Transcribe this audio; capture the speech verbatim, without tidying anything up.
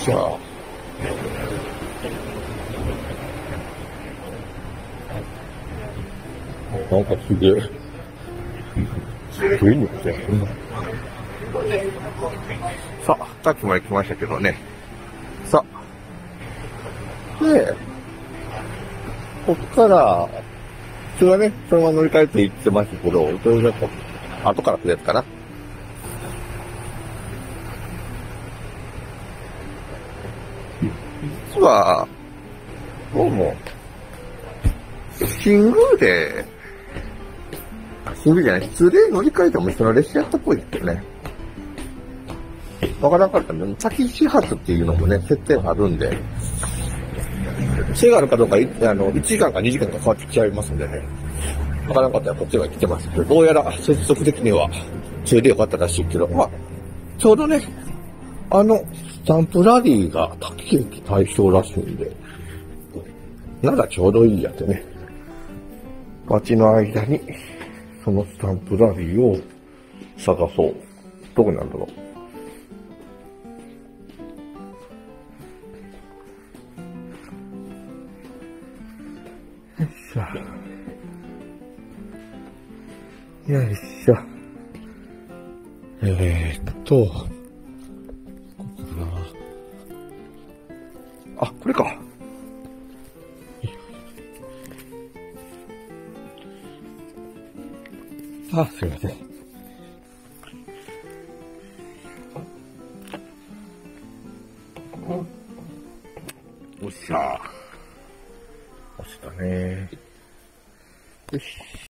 しゃ。なんかすげえ。すげえのって。さあ、さっきまで来ましたけどね。さあ。で、こっから、普通はね、そのまま乗り換えて行ってましたけど、それだと、後から来るやつかな。実は、どうも、新宮で、新宮じゃない、普通で乗り換えても一緒の列車やったっぽいですよね。わからなかったんで、先始発っていうのもね、設定があるんで、制があるかどうか、あの、いちじかんかにじかんか変わってきちゃいますんでね。わからなかったらこっちが来てますけど、どうやら接続的には、それでよかったらしいけど、まあ、ちょうどね、あの、スタンプラリーが滝駅対象らしいんで、ならちょうどいいやってね。街の間に、そのスタンプラリーを探そう。どこにあるんだろう。よいしょ。よいしょ。えーっと、ここかな。あ、これか。あ、すいません。おっしゃ。押したね。よし。